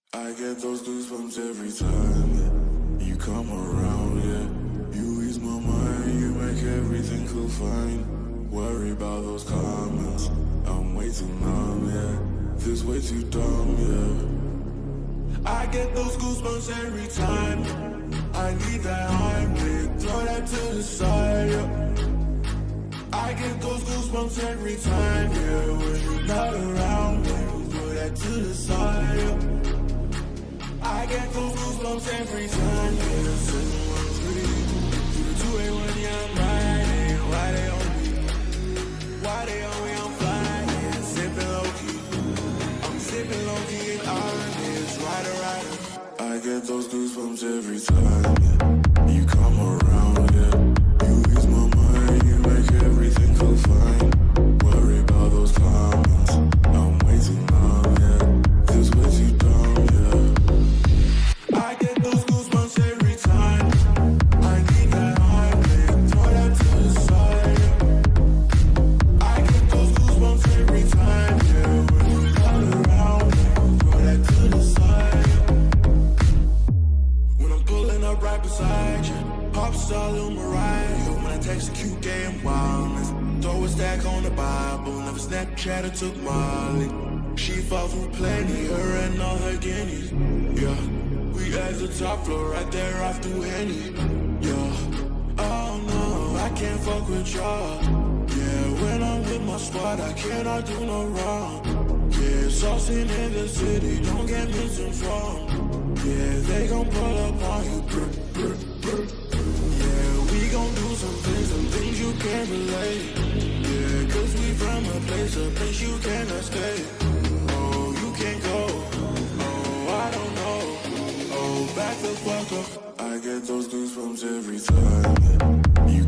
I get those goosebumps every time you come around, yeah. You ease my mind, you make everything feel fine. Worry about those comments, I'm way too numb, yeah. This way too dumb, yeah. I get those goosebumps every time I need that Heimlich, throw that to the side, yeah. I get those goosebumps every time, yeah. When you're not around, baby, throw that to the side, yeah. I get those goosebumps every time, yeah. 713 through the 281, yeah, I'm riding. Why they on me? Why they on me? I'm flying, sipping low-key. I'm sipping low-key in Orange, rider, rider. I get those goosebumps every time, yeah. You come around, yeah. You ease my mind, you make everything feel fine. Worry about those comments, I'm way too numb, yeah. This way too dumb, yeah. I get those goosebumps every time I need that Heimlich, throw that to the side, yeah. I get those goosebumps every time, yeah. When you're not around, throw that to the side, yeah. When I'm pulling up right beside you, pop star Lil Mariah. When I text a cute gay and wildness, throw a stack on the Bible, never Snapchat or took Molly. She fought for plenty, her and all her guineas, yeah. We at the top floor, right there off through Henny, yeah. Oh no, I can't fuck with y'all, yeah. When I'm with my squad, I cannot do no wrong, yeah. Saucing in the city, don't get misinformed, yeah. They gon' pull up on you, brr, brr, brr. Yeah, we gon' do some things you can't relate, yeah. Cause we from a place you cannot stay. Oh, you can't go, oh, I don't know. Oh, back the fuck up. I get those goosebumps every time, yeah.